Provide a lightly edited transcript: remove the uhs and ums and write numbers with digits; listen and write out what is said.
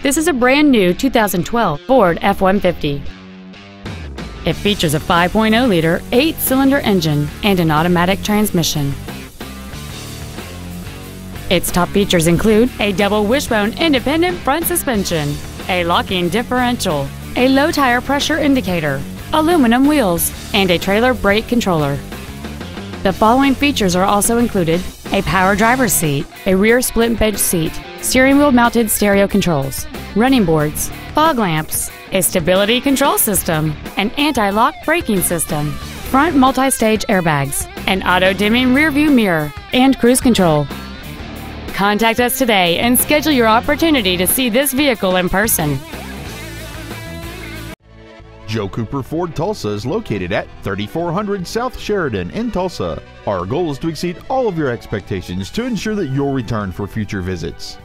This is a brand new 2012 Ford F-150. It features a 5.0-liter, 8-cylinder engine and an automatic transmission. Its top features include a double wishbone independent front suspension, a locking differential, a low tire pressure indicator, aluminum wheels, and a trailer brake controller. The following features are also included: a power driver's seat, a rear split bench seat, steering wheel mounted stereo controls, running boards, fog lamps, a stability control system, an anti-lock braking system, front multi-stage airbags, an auto-dimming rear-view mirror, and cruise control. Contact us today and schedule your opportunity to see this vehicle in person. Joe Cooper Ford Tulsa is located at 3400 South Sheridan in Tulsa. Our goal is to exceed all of your expectations to ensure that you'll return for future visits.